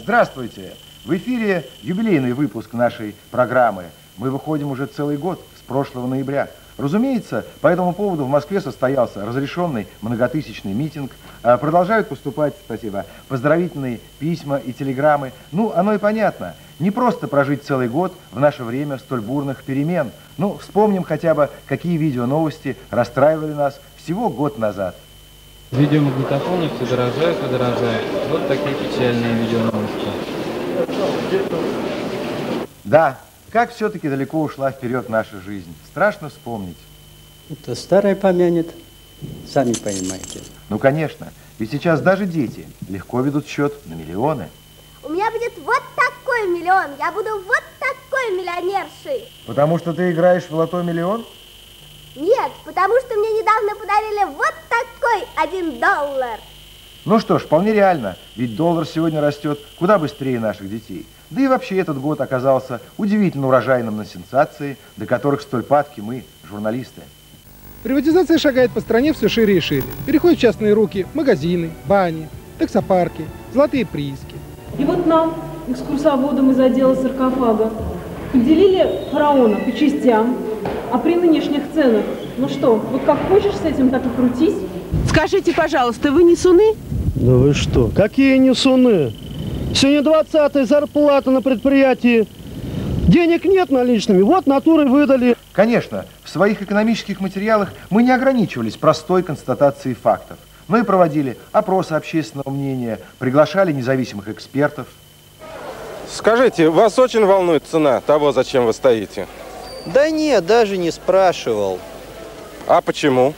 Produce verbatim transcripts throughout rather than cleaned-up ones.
Здравствуйте! В эфире юбилейный выпуск нашей программы. Мы выходим уже целый год, с прошлого ноября. Разумеется, по этому поводу в Москве состоялся разрешенный многотысячный митинг. Продолжают поступать, спасибо, поздравительные письма и телеграммы. Ну, оно и понятно. Не просто прожить целый год в наше время столь бурных перемен. Ну, вспомним хотя бы, какие видеоновости расстраивали нас всего год назад. Видеомагнитофоны все дорожают и дорожают. Вот такие печальные видеоновости. Да, как все-таки далеко ушла вперед наша жизнь. Страшно вспомнить. Это старое помянет, сами понимаете. Ну, конечно. Ведь сейчас даже дети легко ведут счет на миллионы. У меня будет вот такой миллион. Я буду вот такой миллионершей. Потому что ты играешь в лото миллион? Нет, потому что мне недавно подарили вот такой один доллар. Ну что ж, вполне реально. Ведь доллар сегодня растет куда быстрее наших детей. Да и вообще этот год оказался удивительно урожайным на сенсации, до которых столь падки мы, журналисты. Приватизация шагает по стране все шире и шире. Переходят в частные руки магазины, бани, таксопарки, золотые прииски. И вот нам, экскурсоводам из отдела саркофага, поделили фараона по частям, а при нынешних ценах, ну что, вот как хочешь с этим, так и крутись. Скажите, пожалуйста, вы несуны? Да вы что, какие несуны? Сегодня двадцатая зарплата на предприятии. Денег нет наличными, вот натурой выдали. Конечно, в своих экономических материалах мы не ограничивались простой констатацией фактов, но и проводили опросы общественного мнения, приглашали независимых экспертов. Скажите, вас очень волнует цена того, зачем вы стоите? Да нет, даже не спрашивал. А почему?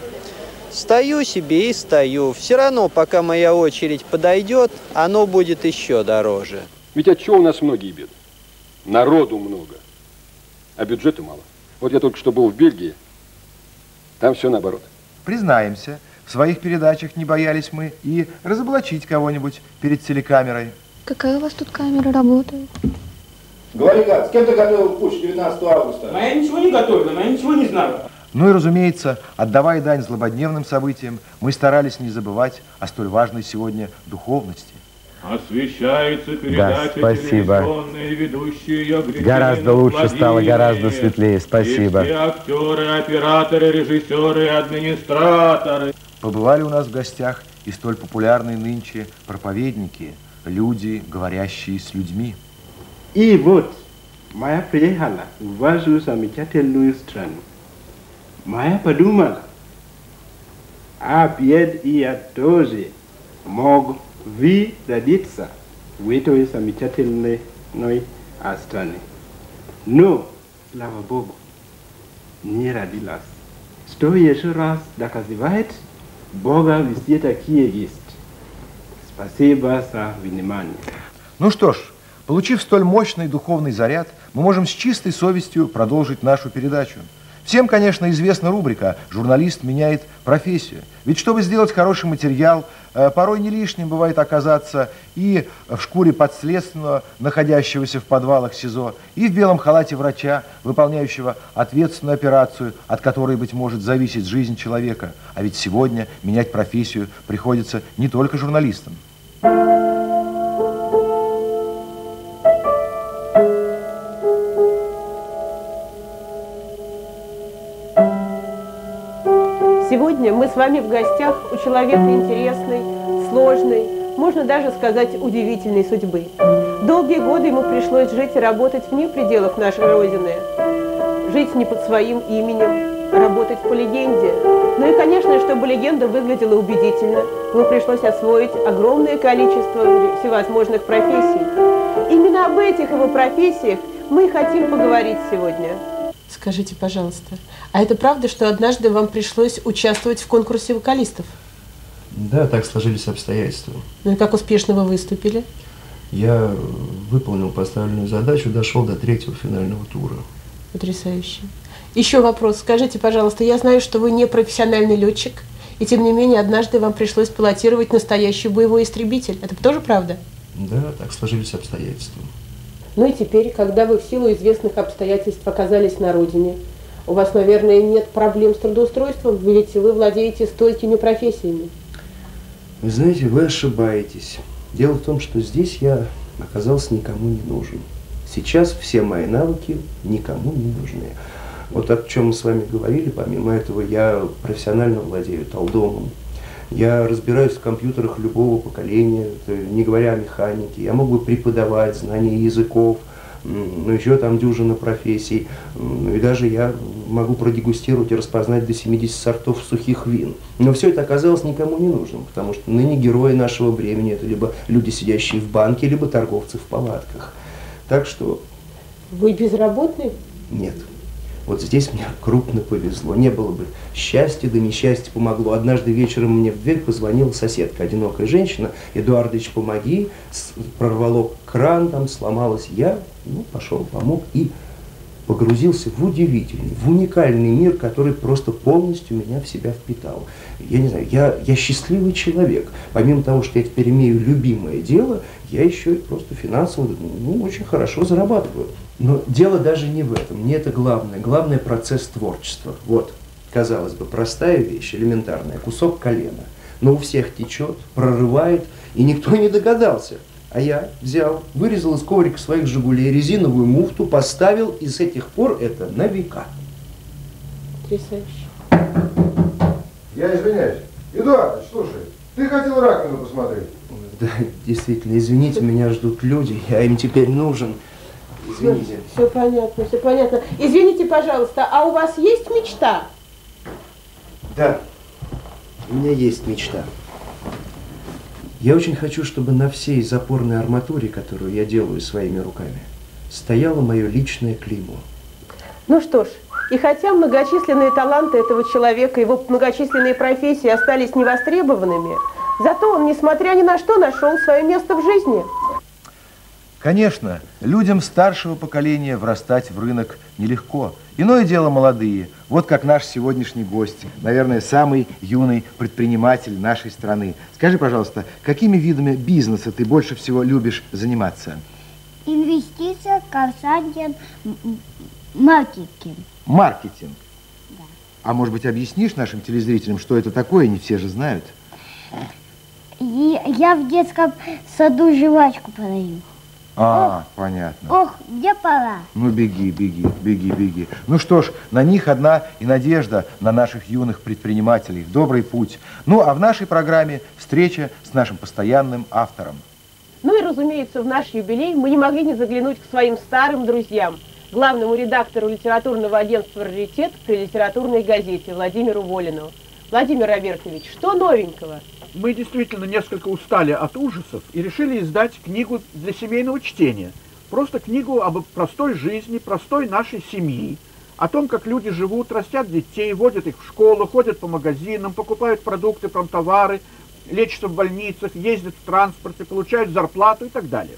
Стою себе и стою. Все равно, пока моя очередь подойдет, оно будет еще дороже. Ведь от чего у нас многие беды? Народу много, а бюджета мало. Вот я только что был в Бельгии, там все наоборот. Признаемся, в своих передачах не боялись мы и разоблачить кого-нибудь перед телекамерой. Какая у вас тут камера работает? Говори, как, с кем ты готовил путч девятнадцатого августа? А я ничего не готовил, а я ничего не знаю. Ну и, разумеется, отдавая дань злободневным событиям, мы старались не забывать о столь важной сегодня духовности. Освещается передача, да, спасибо. Ведущие гораздо лучше стало, гораздо светлее, спасибо. И все актеры, операторы, режиссеры, администраторы. Побывали у нас в гостях и столь популярные нынче проповедники, люди, говорящие с людьми. И вот, моя приехала в вашу замечательную страну. Моя подумала, а бед и я тоже мог вы родиться в этой замечательной стране. Но, слава Богу, не родилась. Что еще раз доказывает, Бога везде такие есть. Спасибо за внимание. Ну что ж, получив столь мощный духовный заряд, мы можем с чистой совестью продолжить нашу передачу. Всем, конечно, известна рубрика «Журналист меняет профессию». Ведь чтобы сделать хороший материал, порой не лишним бывает оказаться и в шкуре подследственного, находящегося в подвалах СИЗО, и в белом халате врача, выполняющего ответственную операцию, от которой, быть может, зависит жизнь человека. А ведь сегодня менять профессию приходится не только журналистам. Сегодня мы с вами в гостях у человека интересной, сложной, можно даже сказать, удивительной судьбы. Долгие годы ему пришлось жить и работать вне пределов нашей Родины. Жить не под своим именем, работать по легенде. Ну и, конечно, чтобы легенда выглядела убедительно, ему пришлось освоить огромное количество всевозможных профессий. Именно об этих его профессиях мы и хотим поговорить сегодня. Скажите, пожалуйста, а это правда, что однажды вам пришлось участвовать в конкурсе вокалистов? Да, так сложились обстоятельства. Ну и как успешно вы выступили? Я выполнил поставленную задачу, дошел до третьего финального тура. Потрясающе. Еще вопрос. Скажите, пожалуйста, я знаю, что вы не профессиональный летчик, и тем не менее однажды вам пришлось пилотировать настоящий боевой истребитель. Это тоже правда? Да, так сложились обстоятельства. Ну и теперь, когда вы в силу известных обстоятельств оказались на родине, у вас, наверное, нет проблем с трудоустройством, ведь вы владеете столькими профессиями. Вы знаете, вы ошибаетесь. Дело в том, что здесь я оказался никому не нужен. Сейчас все мои навыки никому не нужны. Вот о чем мы с вами говорили, помимо этого я профессионально владею талдомом. Я разбираюсь в компьютерах любого поколения, не говоря о механике. Я могу преподавать знания языков, ну еще там дюжина профессий. Ну и даже я могу продегустировать и распознать до семидесяти сортов сухих вин. Но все это оказалось никому не нужным, потому что ныне герои нашего времени это либо люди, сидящие в банке, либо торговцы в палатках. Так что... Вы безработный? Нет. Вот здесь мне крупно повезло. Не было бы счастья, да несчастье помогло. Однажды вечером мне в дверь позвонила соседка, одинокая женщина. Эдуардович, помоги. Прорвало кран, там сломалось. Я ну, пошел, помог и погрузился в удивительный, в уникальный мир, который просто полностью меня в себя впитал. Я не знаю, я, я счастливый человек. Помимо того, что я теперь имею любимое дело, я еще и просто финансово ну, очень хорошо зарабатываю. Но дело даже не в этом, не это главное. Главное процесс творчества. Вот, казалось бы, простая вещь, элементарная, кусок колена. Но у всех течет, прорывает, и никто не догадался. А я взял, вырезал из коврика своих «Жигулей» резиновую муфту, поставил, и с этих пор это на века. Потрясающе. Я извиняюсь. Эдуард, слушай, ты хотел раковину посмотреть? Да, действительно, извините, меня ждут люди, я им теперь нужен. Извините. Все, все понятно, все понятно. Извините, пожалуйста, а у вас есть мечта? Да, у меня есть мечта. Я очень хочу, чтобы на всей запорной арматуре, которую я делаю своими руками, стояло мое личное клеймо. Ну что ж, и хотя многочисленные таланты этого человека, его многочисленные профессии остались невостребованными, зато он, несмотря ни на что, нашел свое место в жизни. Конечно, людям старшего поколения врастать в рынок нелегко. Иное дело молодые, вот как наш сегодняшний гость, наверное, самый юный предприниматель нашей страны. Скажи, пожалуйста, какими видами бизнеса ты больше всего любишь заниматься? Инвестиция, консалтинг, маркетинг. Маркетинг? Да. А может быть, объяснишь нашим телезрителям, что это такое, не все же знают? И я в детском саду жвачку продаю. А, ох, понятно. Ох, где пора? Ну, беги, беги, беги, беги. Ну что ж, на них одна и надежда, на наших юных предпринимателей. Добрый путь. Ну, а в нашей программе встреча с нашим постоянным автором. Ну и, разумеется, в наш юбилей мы не могли не заглянуть к своим старым друзьям, главному редактору литературного агентства «Раритет» при литературной газете Владимиру Волину. Владимир Робертович, что новенького? Мы действительно несколько устали от ужасов и решили издать книгу для семейного чтения. Просто книгу об простой жизни, простой нашей семьи, о том, как люди живут, растят детей, водят их в школу, ходят по магазинам, покупают продукты, промтовары, лечатся в больницах, ездят в транспорте, получают зарплату и так далее.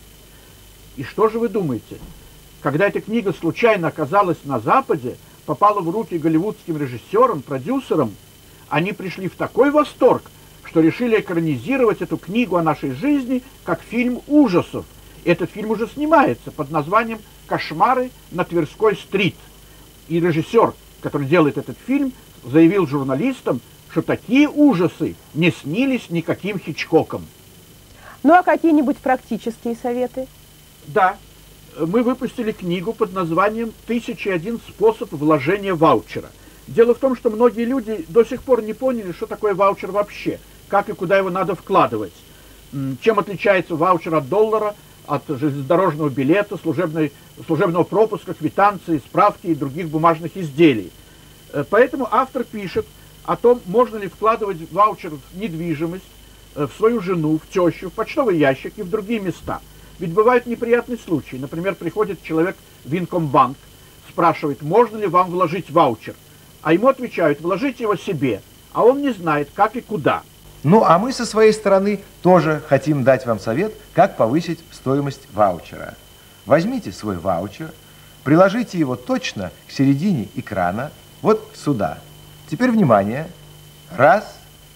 И что же вы думаете? Когда эта книга случайно оказалась на Западе, попала в руки голливудским режиссерам, продюсерам, они пришли в такой восторг, что решили экранизировать эту книгу о нашей жизни как фильм ужасов. Этот фильм уже снимается под названием «Кошмары на Тверской-стрит». И режиссер, который делает этот фильм, заявил журналистам, что такие ужасы не снились никаким Хичкоком. Ну а какие-нибудь практические советы? Да, мы выпустили книгу под названием «Тысяча и один способ вложения ваучера». Дело в том, что многие люди до сих пор не поняли, что такое ваучер вообще, как и куда его надо вкладывать. Чем отличается ваучер от доллара, от железнодорожного билета, служебной, служебного пропуска, квитанции, справки и других бумажных изделий. Поэтому автор пишет о том, можно ли вкладывать ваучер в недвижимость, в свою жену, в тещу, в почтовый ящик и в другие места. Ведь бывают неприятные случаи. Например, приходит человек в Инкомбанк, спрашивает, можно ли вам вложить ваучер. А ему отвечают, вложите его себе, а он не знает, как и куда. Ну, а мы со своей стороны тоже хотим дать вам совет, как повысить стоимость ваучера. Возьмите свой ваучер, приложите его точно к середине экрана, вот сюда. Теперь внимание. Раз,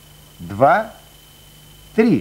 два, три.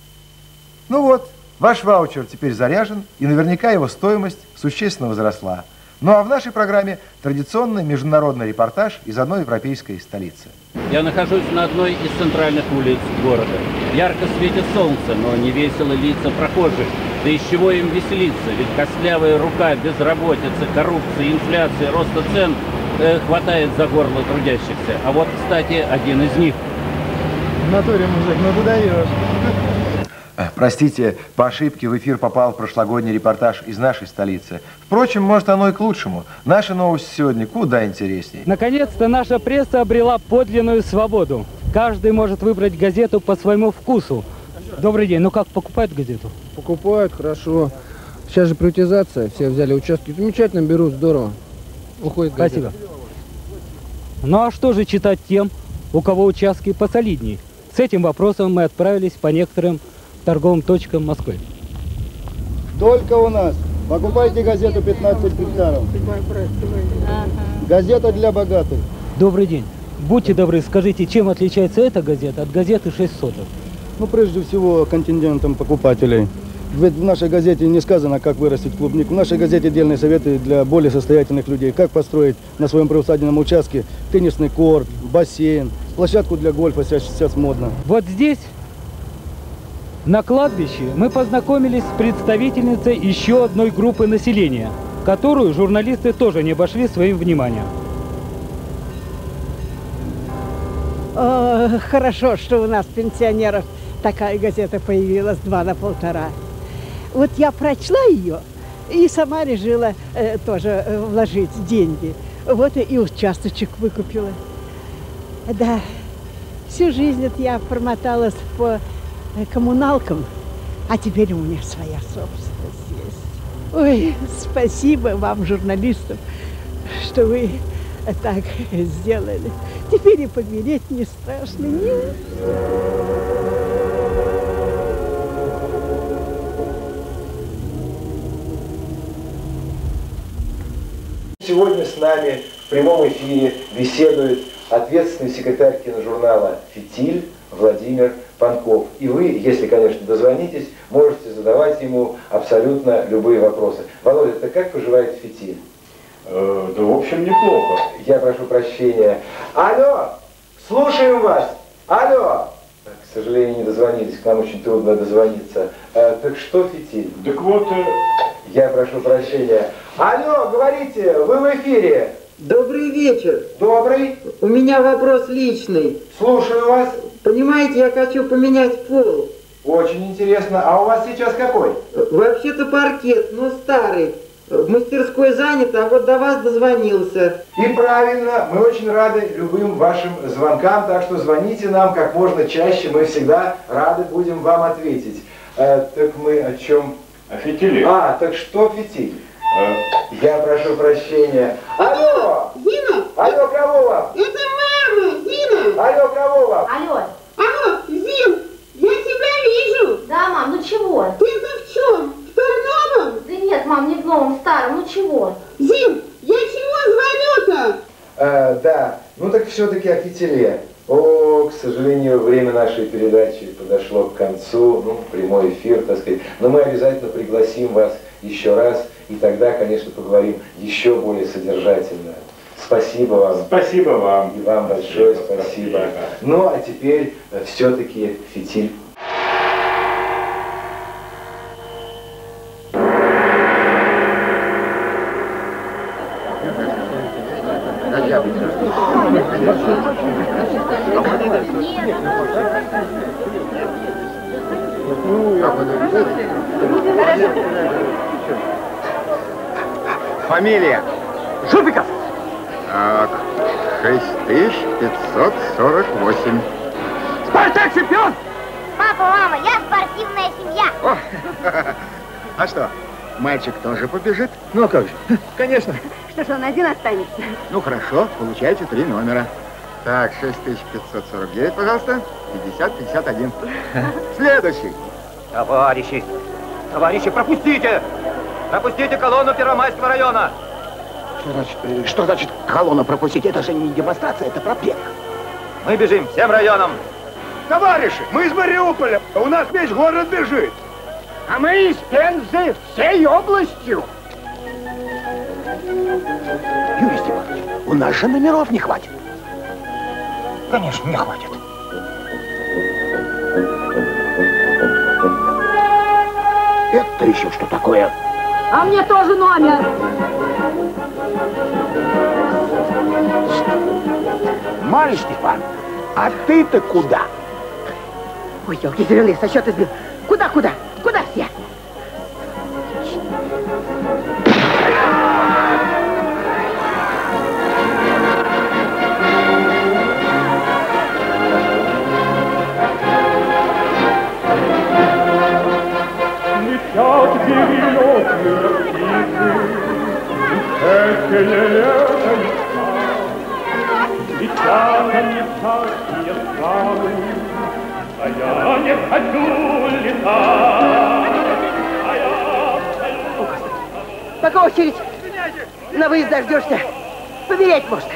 Ну вот, ваш ваучер теперь заряжен, и наверняка его стоимость существенно возросла. Ну а в нашей программе традиционный международный репортаж из одной европейской столицы. Я нахожусь на одной из центральных улиц города. Ярко светит солнце, но не весело лица прохожих. Да из чего им веселиться? Ведь костлявая рука безработицы, коррупции, инфляции, роста цен э, хватает за горло трудящихся. А вот, кстати, один из них. В натуре, мужик, ну ты даешь. Простите, по ошибке в эфир попал прошлогодний репортаж из нашей столицы. Впрочем, может, оно и к лучшему. Наши новости сегодня куда интереснее. Наконец-то наша пресса обрела подлинную свободу. Каждый может выбрать газету по своему вкусу. Добрый день. Ну как, покупают газету? Покупают, хорошо. Сейчас же приватизация, все взяли участки. Замечательно берут, здорово. Уходит газета. Спасибо. Ну а что же читать тем, у кого участки посолиднее? С этим вопросом мы отправились по некоторым торговым точкам Москвы. Только у нас. Покупайте газету пятнадцать гектаров. Газета для богатых. Добрый день. Будьте добры, скажите, чем отличается эта газета от газеты шесть соток? Ну, прежде всего, контингентом покупателей. Ведь в нашей газете не сказано, как вырастить клубнику. В нашей газете отдельные советы для более состоятельных людей. Как построить на своем приусадебном участке теннисный корт, бассейн, площадку для гольфа, сейчас, сейчас модно. Вот здесь, на кладбище, мы познакомились с представительницей еще одной группы населения, которую журналисты тоже не обошли своим вниманием. О, хорошо, что у нас пенсионеров такая газета появилась, два на полтора. Вот я прочла ее и сама решила э, тоже э, вложить деньги. Вот и, и участочек выкупила. Да, всю жизнь это я промоталась по э, коммуналкам, а теперь у меня своя собственность есть. Ой, спасибо вам, журналистам, что вы так сделали. Теперь и помереть не страшно. Нет. Сегодня с нами в прямом эфире беседует ответственный секретарь киножурнала «Фитиль» Владимир Панков. И вы, если, конечно, дозвонитесь, можете задавать ему абсолютно любые вопросы. Володя, ты как поживает «Фитиль»? Э, да, в общем, неплохо. Я прошу прощения. Алло! Слушаем вас! Алло! К сожалению, не дозвонились, к нам очень трудно дозвониться. Э, так что «Фитиль»? Так вот... Э... Я прошу прощения. Алло, говорите, вы в эфире. Добрый вечер. Добрый. У меня вопрос личный. Слушаю вас. Понимаете, я хочу поменять пол. Очень интересно. А у вас сейчас какой? Вообще-то паркет, но старый. В мастерской занято, а вот до вас дозвонился. И правильно, мы очень рады любым вашим звонкам, так что звоните нам как можно чаще, мы всегда рады будем вам ответить. Э, так мы о чем? О фитиле. А, так что фитиль? А... Я прошу прощения. Алло! Зина! Алло, кого вам? Это мама! Зина! Алло, кого вам? Алло! Алло, Зин! Я тебя вижу! Да, мам, ну чего? Ты-то в чем? В том новом? Да нет, мам, не в новом, в старом, ну чего? Зин, я чего звоню-то? А, да, ну так все-таки о фитиле. О, к сожалению, время нашей передачи подошло к концу, ну, прямой эфир, так сказать. Но мы обязательно пригласим вас еще раз, и тогда, конечно, поговорим еще более содержательно. Спасибо вам. Спасибо вам. И вам большое спасибо. спасибо. Ну, а теперь все-таки фитиль. Фамилия? Жупиков. Так, шесть тысяч пятьсот сорок восемь. Спартак чемпион! Папа, мама, я спортивная семья. О, а что, мальчик тоже побежит? Ну а как же? Конечно. Что ж, он один останется? Ну хорошо, получайте три номера. Так, шесть тысяч пятьсот сорок девять, пожалуйста, пятьдесят пятьдесят один. Следующий. Товарищи, товарищи, пропустите! Пропустите колонну Первомайского района! Что значит, что значит колонну пропустить? Это же не демонстрация, это пропек. Мы бежим всем районом. Товарищи, мы из Мариуполя, у нас весь город бежит. А мы из Пензы всей областью. Юрий Степанович, у нас же номеров не хватит. Конечно, не хватит. Это еще что такое? А мне тоже номер. Марья Степан, а ты-то куда? Ой, елки зеленые, со счета сбил. Куда, куда? Куда все? Летят перелетные птицы, эхе лето летят они царские страны, а я не хочу летать, а я... Пока очередь на выезд дождешься, помереть можно.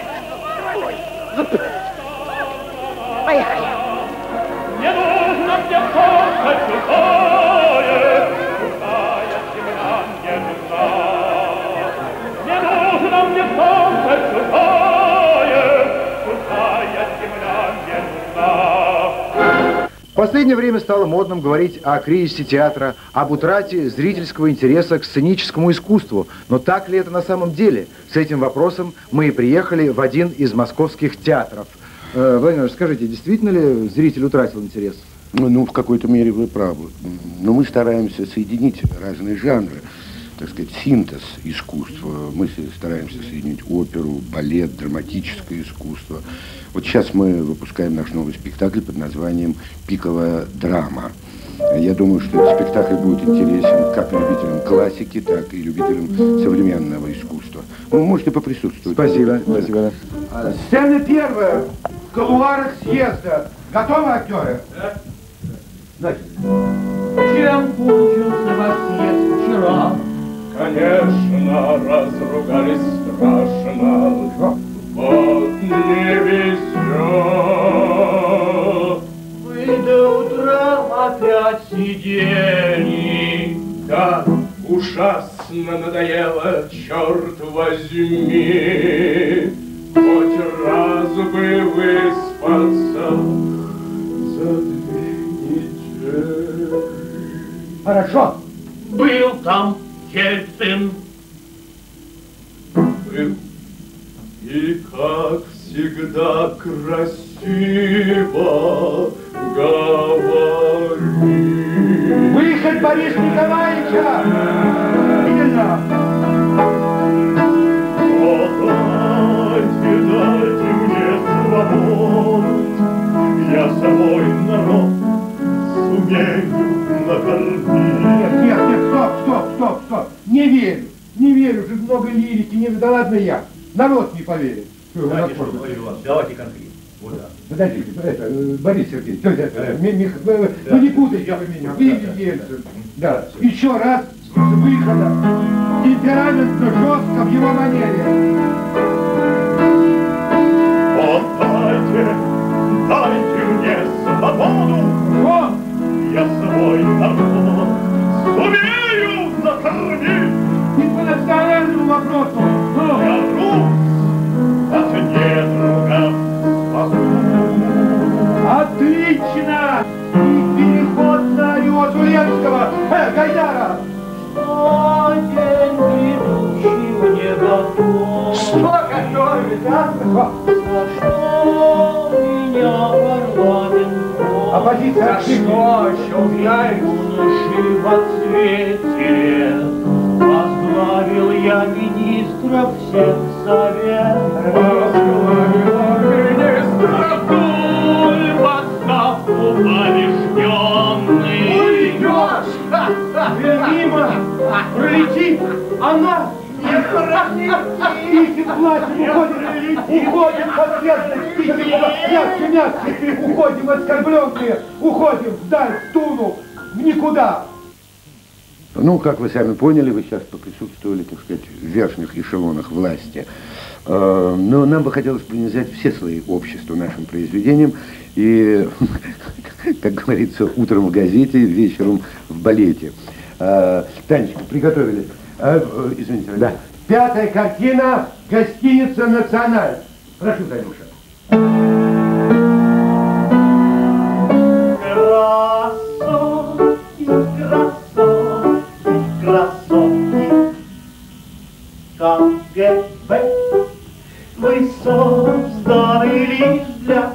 Поехали. Не нужно мне солнце чужое, чужая земля мне нужна. Не нужно мне солнце чужое, чужая земля мне нужна. В последнее время стало модным говорить о кризисе театра, об утрате зрительского интереса к сценическому искусству. Но так ли это на самом деле? С этим вопросом мы и приехали в один из московских театров. Э, Владимир, скажите, действительно ли зритель утратил интерес? Ну, ну, в какой-то мере вы правы. Но мы стараемся соединить разные жанры, так сказать, синтез искусства. Мы стараемся соединить оперу, балет, драматическое искусство. Вот сейчас мы выпускаем наш новый спектакль под названием «Пиковая драма». Я думаю, что этот спектакль будет интересен как любителям классики, так и любителям современного искусства. Вы можете поприсутствовать. Спасибо, спасибо. Сцена первая. В кулуарах съезда. Готовы актеры? Да. Значит. Чем кончился ваш съезд вчера? Конечно, разругались страшно. Вот не везет. Вы до утра опять сидели. Да, ужасно надоело, черт возьми. Хоть раз бы выспаться за две недели. Хорошо. Был там Ельцин. Был. И как всегда красиво говорит. Выход Бориса Николаевича! Видно! Дайте, дайте мне свободу, я свой народ сумею накормить. Нет, нет, нет, стоп, стоп, стоп, стоп. Не верю, не верю, уже много лирики, не... Да ладно я. Народ не поверит. Давайте, что говорю вам, давайте конкретно. Вот так. Подождите, это, Борис Сергеевич, это, Мих, вы, вы не путайте вы меня, вы Ельцин. Да, еще раз с выхода. Темпераментно, жестко, в его манере. Вот дайте, дайте мне свободу, вот. Я свой народ сумею накормить. И по национальному вопросу. Я рус, от недругов спасу. Отлично! И переход на ариозу Ленского, э, Гайдара. Что день грядущий мне готов? Что готовит, а? Что меня парламент просит? Оппозиция что, что я юноши во цвете, возглавил я министров всех советов. Возглавил министров дуль в отставку побежденный. Уйдешь! Мимо пролетит она! Не пролетит! Платим, уходим! Уходим под светлость! Мягче, мягче! Уходим оскорбленные! Уходим вдаль, в Туну, в никуда! Ну, как вы сами поняли, вы сейчас поприсутствовали, так сказать, в верхних эшелонах власти. Но нам бы хотелось принять все слои общества нашим произведениям. И, как говорится, утром в газете, вечером в балете. Танечка, приготовили? Извините, да. Пятая картина «Гостиница «Националь». Прошу, Танюша. КГБ. Вы созданы лишь для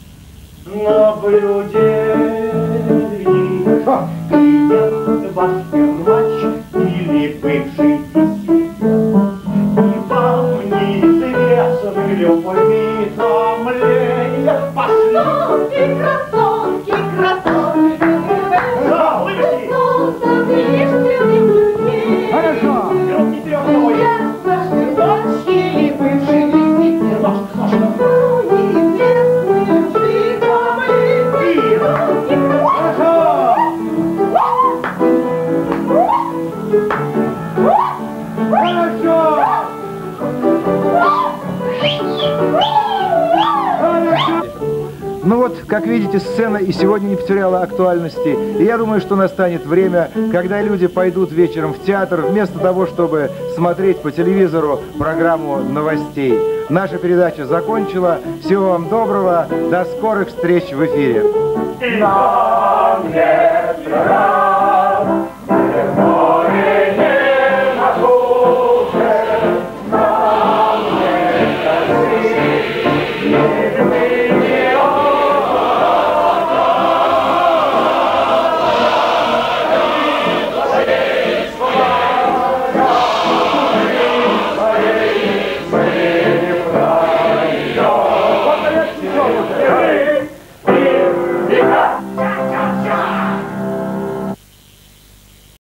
наблюдений. Клиент ваш первач или бывший диссидент, и вам неизвестны любви томления. Пошли! Красотки, красотки, красотки, лишь для людей. Хорошо! Вперед, не вперед, новый! Или бывший диссидент, ножка, ножка. Ну вот, как видите, сцена и сегодня не потеряла актуальности. И я думаю, что настанет время, когда люди пойдут вечером в театр, вместо того, чтобы смотреть по телевизору программу новостей. Наша передача закончила. Всего вам доброго. До скорых встреч в эфире. Нам нет права.